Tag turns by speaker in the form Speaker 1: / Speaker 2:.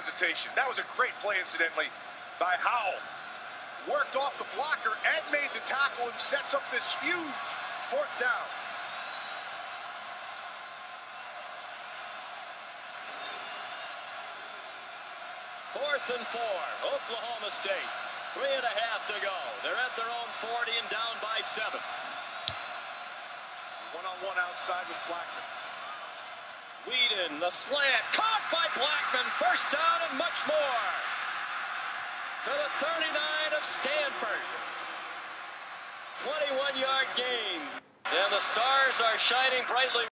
Speaker 1: hesitation. That was a great play, incidentally, by Howell. Worked off the blocker and made the tackle and sets up this huge fourth down.
Speaker 2: Fourth and 4, Oklahoma State. 3.5 to go. They're at their own 40 and down by 7.
Speaker 1: One-on-one outside with Blackmon.
Speaker 2: Weeden, the slant, caught by Blackmon. First down and much more. To the 39 of Stanford. 21-yard gain. And the stars are shining brightly.